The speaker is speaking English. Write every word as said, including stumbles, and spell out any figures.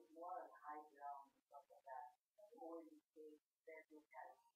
more on the high ground and stuff like that. Always stay there to catch.